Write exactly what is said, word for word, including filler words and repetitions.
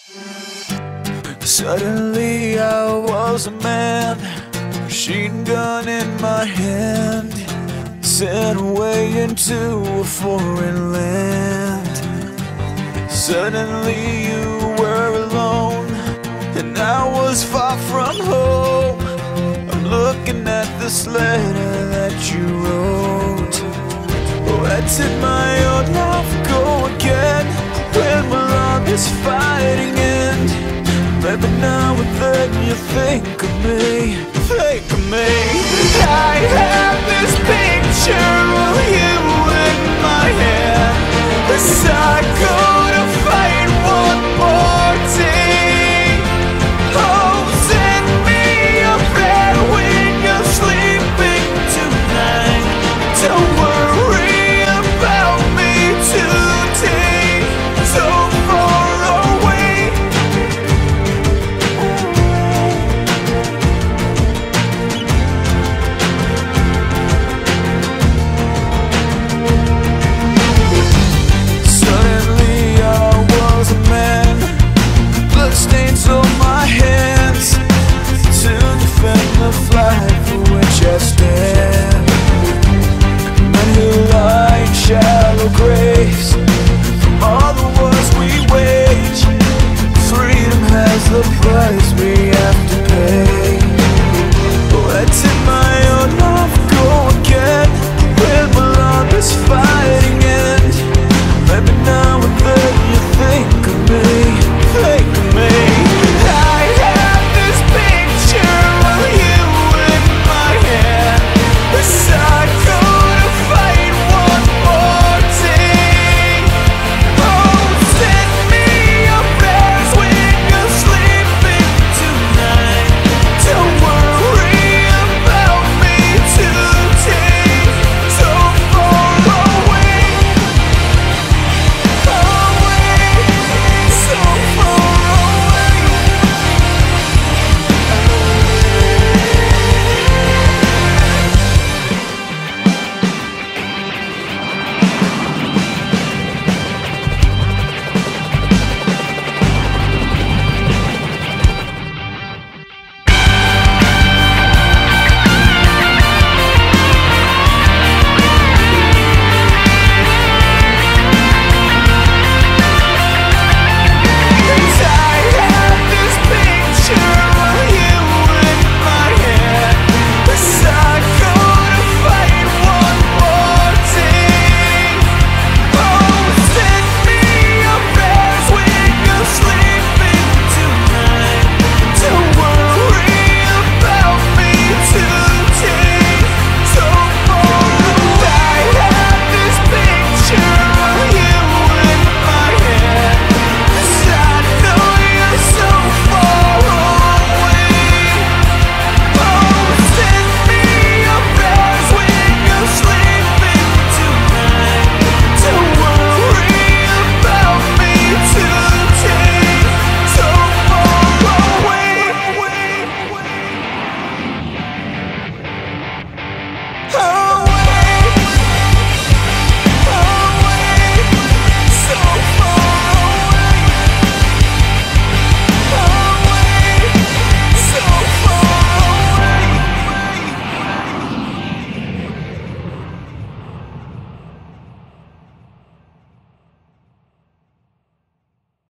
Suddenly I was a man, machine gun in my hand, sent away into a foreign land. Suddenly you were alone, and I was far from home. I'm looking at this letter that you wrote. Where did my old life go again? When will all this fighting end? Maybe now and then you think of me, think of me. I have this picture of you in my head, the cycle